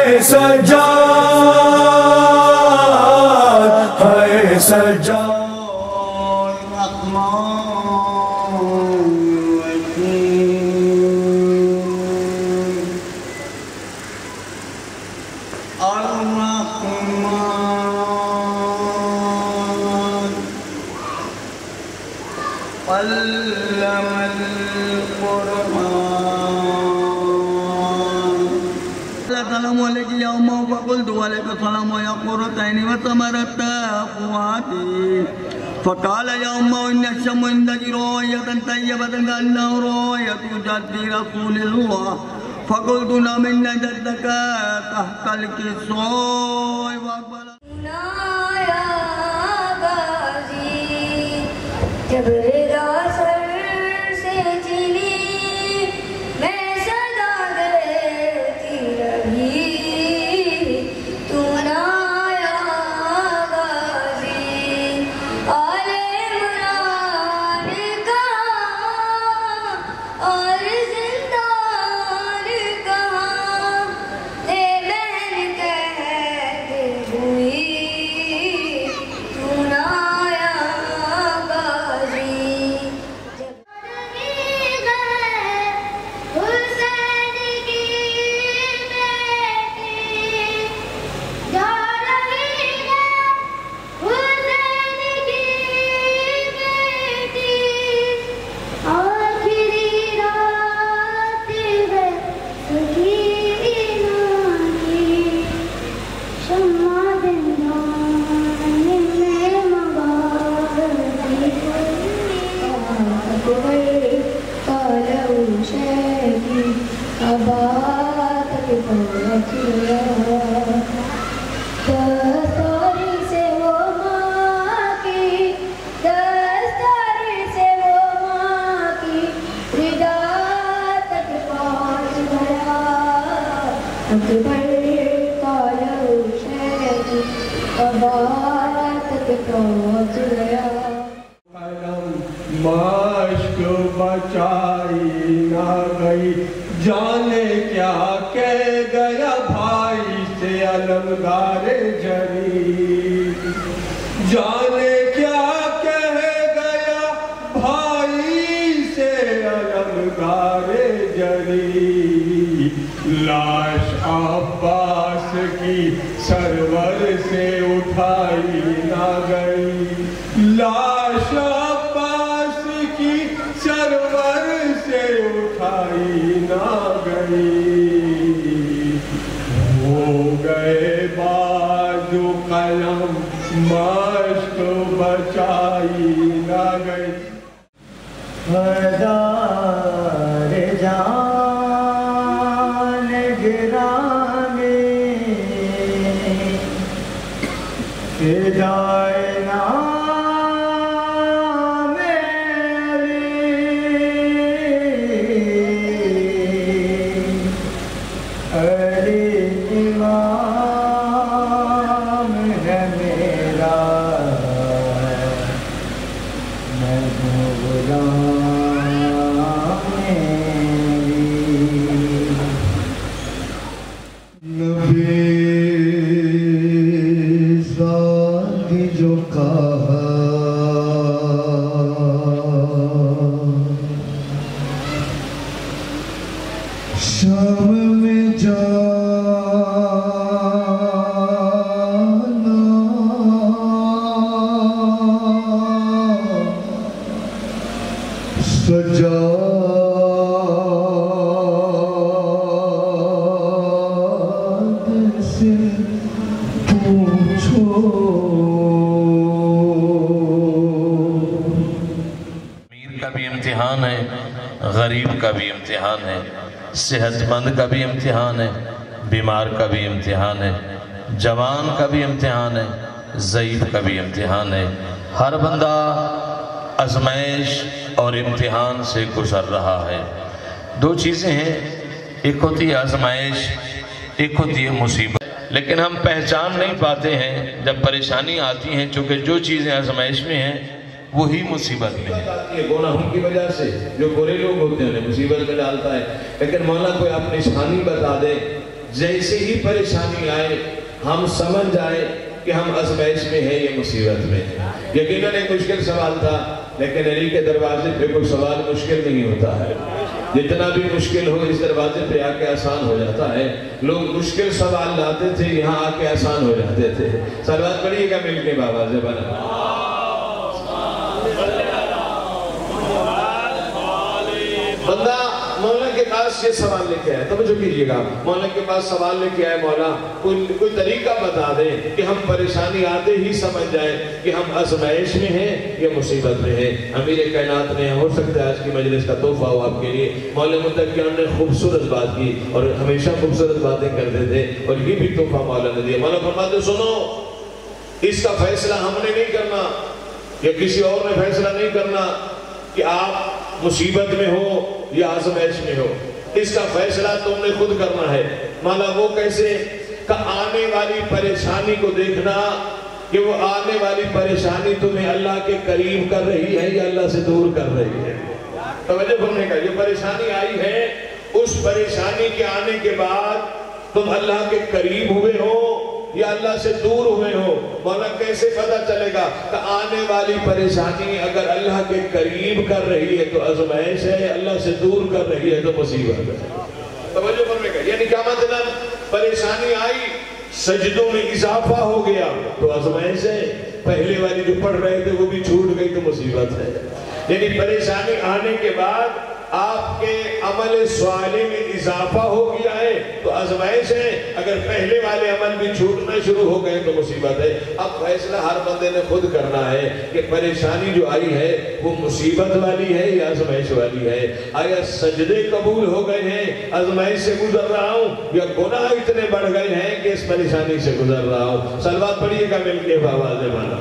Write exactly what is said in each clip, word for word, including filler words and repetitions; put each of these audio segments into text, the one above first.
سجاد ہے سجاد علم القرآن السلام علیکم یوم فقلت وعلیکم السلام یا قرۃ عینی وثمرۃ فؤادی فقال يوم إن الشمس عندك رؤية طيبة كأنه رؤية جد رسول الله فقلت نعم إن جدك تحت الكسوة وأقبل جب رضا سر سے چلی میں صدا دیتی رہی تو نہ آیا غازی آل عمران کہاں اور زندان کہاں اے بہن کہتے ہوئی تو نہ دستاری سے وہ ماں کی دستاری سے وہ ماں کی ردا تک پہنچ گیا اکبر کالو شہری ابا تک پہنچ گیا مشک بچائی نہ گئی جانے کیا کہہ گیا بھائی سے علمدار جری جانے کیا کہہ گیا بھائی سے علمدار جری لاش عباس کی سرور سے اٹھائی نہ گئی لاش عباس کی سرور سے اٹھائی نہ گئی ہو گئے بازو قلم مشک بچائی نہ گئی ہزار جان گرانے فدائے شام میں جانا سجاد سے پوچھو امیر کا بھی امتحان ہے، غریب کا بھی امتحان ہے، صحت مند کا بھی امتحان ہے، بیمار کا بھی امتحان ہے، جوان کا بھی امتحان ہے، ضعیف کا بھی امتحان ہے۔ ہر بندہ آزمائش اور امتحان سے گزر رہا ہے۔ دو چیزیں ہیں، ایک ہوتی ہے آزمائش، ایک ہوتی ہے مصیبت، لیکن ہم پہچان نہیں پاتے ہیں جب پریشانی آتی ہیں، چونکہ جو چیزیں آزمائش میں ہیں وہی مصیبت میں ہے۔ گناہوں کی وجہ سے جو برے لوگ ہوتے ہیں مصیبت میں ڈالتا ہے، لیکن مولا کوئی آپ نشانی بتا دے جیسے ہی پریشانی آئے ہم سمجھ جائیں کہ ہم آزمائش میں ہیں یا مصیبت میں ہیں۔ یقیناً ایک مشکل سوال تھا، لیکن علی کے دروازے پہ کوئی سوال مشکل نہیں ہوتا ہے۔ جتنا بھی مشکل ہو اس دروازے پہ آ کے آسان ہو جاتا ہے۔ لوگ مشکل سوال لاتے تھے، یہاں آ کے آسان ہو جاتے تھے۔ سلوات پڑھیے گا مل کے بابا سے بنا۔ بندہ مولا کے پاس یہ سوال لے کے آئے، توجہ کیجئے گا، مولا کے پاس سوال لے کے آئے، مولا کوئی, کوئی طریقہ بتا دے کہ ہم پریشانی آتے ہی سمجھ جائیں کہ ہم آزمائش میں ہیں یا مصیبت میں ہیں۔ امیر کائنات نے، ہو سکتا ہے آج کی مجلس کا تحفہ ہو آپ کے لیے، مولا متقیان نے خوبصورت بات کی اور ہمیشہ خوبصورت باتیں کرتے تھے، اور یہ بھی تحفہ مولا نے دیا۔ مولا فرماتے سنو، اس کا فیصلہ ہم نے نہیں کرنا یا کسی اور نے فیصلہ نہیں کرنا کہ آپ مصیبت میں ہو یا آزمائش میں ہو، اس کا فیصلہ تم نے خود کرنا ہے۔ مولا وہ کیسے؟ کہ آنے والی پریشانی کو دیکھنا کہ وہ آنے والی پریشانی تمہیں اللہ کے قریب کر رہی ہے یا اللہ سے دور کر رہی ہے۔ توجہ کرنے کا، جو پریشانی آئی ہے اس پریشانی کے آنے کے بعد تم اللہ کے قریب ہوئے ہو یا اللہ سے دور ہوئے ہو۔ مولا کیسے پتا چلے گا کہ آنے والی پریشانی اگر اللہ کے قریب کر رہی ہے تو آزمائش ہے، اللہ سے دور کر رہی ہے تو مصیبت ہے۔ توجہ کرنے کا، یعنی کیا مطلب؟ پریشانی آئی، سجدوں میں اضافہ ہو گیا تو آزمائش ہے، پہلے والی جو پڑھ رہے تھے وہ بھی چھوٹ گئی تو مصیبت ہے۔ یعنی پریشانی آنے کے بعد آپ کے عمل صالح میں اضافہ ہو گیا ہے تو آزمائش ہے، اگر پہلے والے عمل بھی چھوٹنا شروع ہو گئے تو مصیبت ہے۔ اب فیصلہ ہر بندے نے خود کرنا ہے کہ پریشانی جو آئی ہے وہ مصیبت والی ہے یا آزمائش والی ہے۔ آیا سجدے قبول ہو گئے ہیں، آزمائش سے گزر رہا ہوں، یا گناہ اتنے بڑھ گئے ہیں کہ اس پریشانی سے گزر رہا ہوں؟ سلوات پڑھیے گا مل کے آواز بنا۔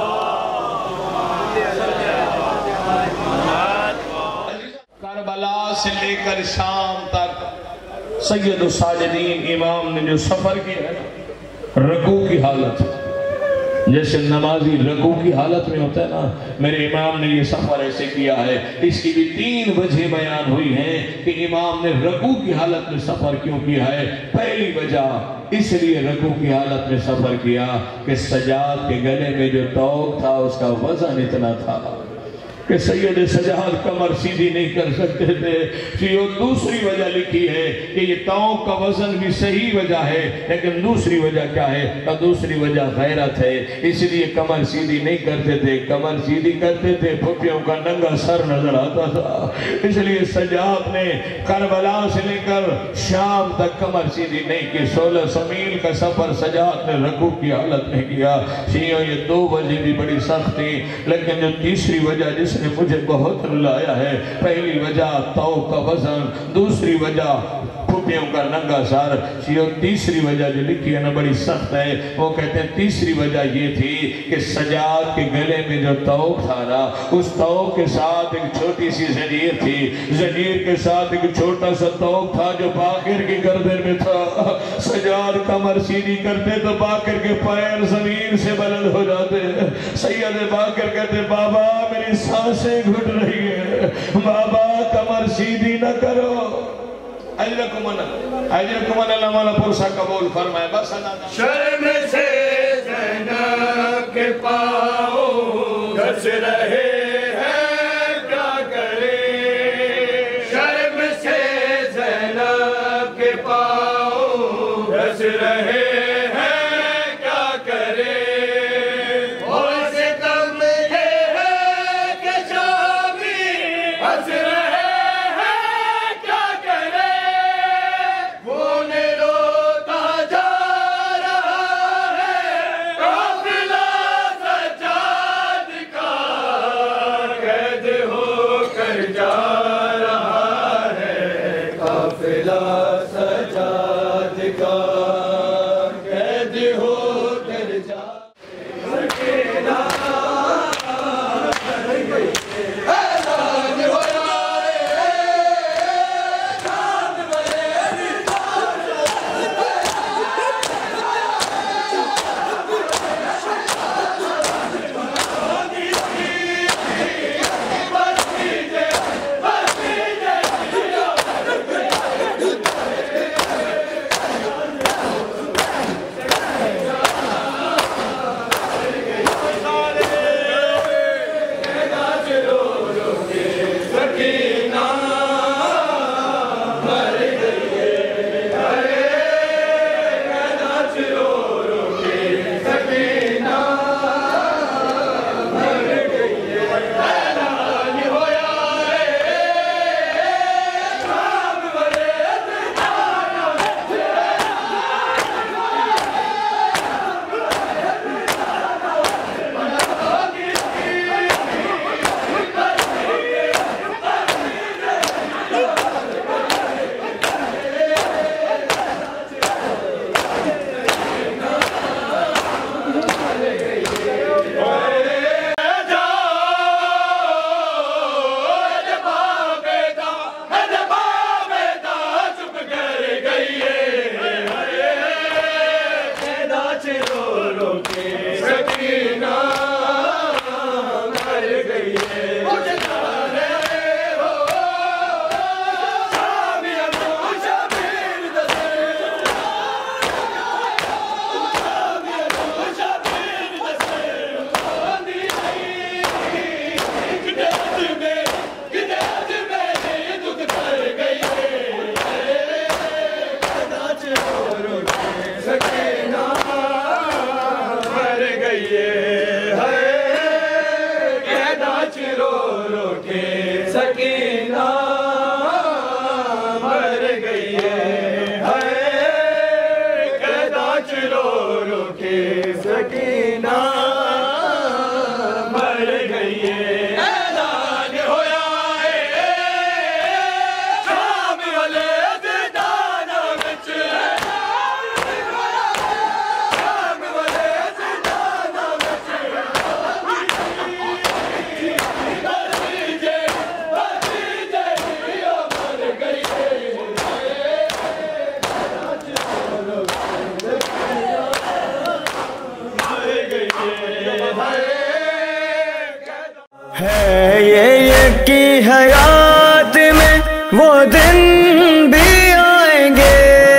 کربلا سے لے کر شام تک سید الساجدین امام نے جو سفر کیا ہے، رکوع کی حالت جیسے نمازی رکوع کی حالت میں ہوتا ہے نا، میرے امام نے یہ سفر ایسے کیا ہے۔ اس کی بھی تین وجہ بیان ہوئی ہیں کہ امام نے رکوع کی حالت میں سفر کیوں کیا ہے۔ پہلی وجہ اس لیے رکوع کی حالت میں سفر کیا کہ سجاد کے گلے میں جو توق تھا اس کا وزن اتنا تھا کہ سید سجاد کمر سیدھی نہیں کر سکتے تھے۔ یہ دوسری وجہ لکھی ہے کہ یہ توق کا وزن بھی صحیح وجہ ہے، لیکن دوسری وجہ کیا ہے؟ کہ دوسری وجہ غیرت ہے، اس لیے کمر سیدھی نہیں کرتے تھے۔ کمر سیدھی کرتے تھے پھپھیوں کا ننگا سر نظر آتا تھا، اس لیے سجاد نے کربلا سے لے کر شام تک کمر سیدھی نہیں کی۔ سولہ سو میل کا سفر سجاد نے رکوع کی حالت میں کیا۔ شیعوں یہ دو وجہ بھی بڑی سخت تھی، لیکن جو تیسری وجہ جس نے مجھے بہت رلایا ہے، پہلی وجہ توق کا وزن، دوسری وجہ پھپھیوں کا ننگا سر، شیعوں تیسری وجہ جو لکھی ہے نا بڑی سخت ہے۔ وہ کہتے ہیں تیسری وجہ یہ تھی کہ سجاد کے گلے میں جو توق تھا نا، اس توق کے ساتھ ایک چھوٹی سی زنجیر تھی، زنجیر کے ساتھ ایک چھوٹا سا توق تھا جو باقر کی گردن میں تھا۔ سجاد کمر سیدھی کرتے تو باقر کے پیر زمین سے بلند ہو جاتے۔ سید باقر کہتے بابا میری سانسیں گھٹ رہی ہے، بابا کمر سیدھی نہ کرو۔ اجرکم اللہ اجرکم اللہ مولا پرسا قبول فرمائے۔ بس شرم سے زینب کے پاؤں گھس رہے ہیں کیا کریں، شرم سے زینب کے پاؤں گھس رہے ہیں کیا کریں، اور ستم یہ ہے کہ شامی ہنس رہے سجاد کا कैदाच रो रो के सकीना मर गई है, हाय कैदाच रो रो के सकीना मर गई है। ऐलान होया है शाम वाले ज़िंदाना विच, शाम वाले ज़िंदाना विच भतीजे भतीजे दियो मर गई ہے یہ یکی حیات میں وہ دن بھی آئیں گے،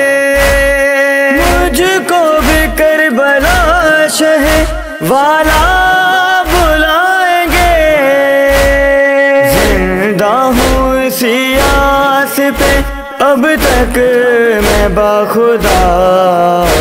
مجھ کو بھی کربلا شہ والا بلائیں گے، زندہ ہوں اسی آس پہ اب تک میں باخدا